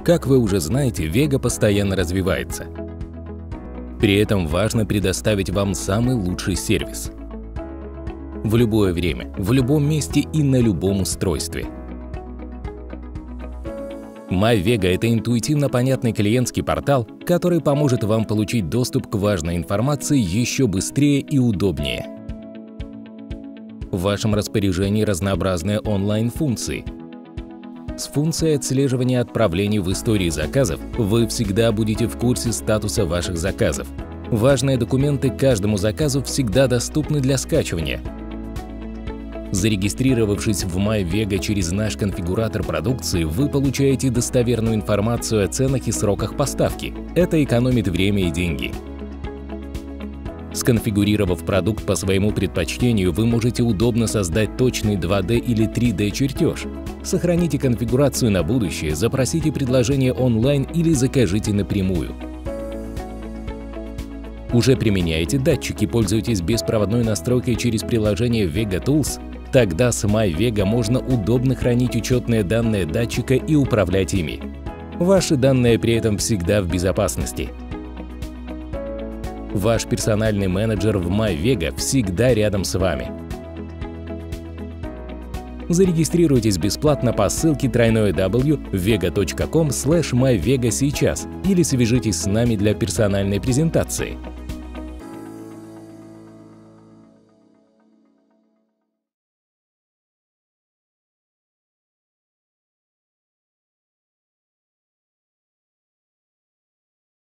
Как вы уже знаете, Vega постоянно развивается. При этом важно предоставить вам самый лучший сервис. В любое время, в любом месте и на любом устройстве. MyVega – это интуитивно понятный клиентский портал, который поможет вам получить доступ к важной информации еще быстрее и удобнее. В вашем распоряжении разнообразные онлайн-функции. С функцией отслеживания отправлений в истории заказов вы всегда будете в курсе статуса ваших заказов. Важные документы к каждому заказу всегда доступны для скачивания. Зарегистрировавшись в MyVega через наш конфигуратор продукции, вы получаете достоверную информацию о ценах и сроках поставки. Это экономит время и деньги. Сконфигурировав продукт по своему предпочтению, вы можете удобно создать точный 2D или 3D чертеж. Сохраните конфигурацию на будущее, запросите предложение онлайн или закажите напрямую. Уже применяете датчики, пользуетесь беспроводной настройкой через приложение Vega Tools? Тогда с MyVega можно удобно хранить учетные данные датчика и управлять ими. Ваши данные при этом всегда в безопасности. Ваш персональный менеджер в MyVega всегда рядом с вами. Зарегистрируйтесь бесплатно по ссылке www.vega.com/myvega сейчас или свяжитесь с нами для персональной презентации.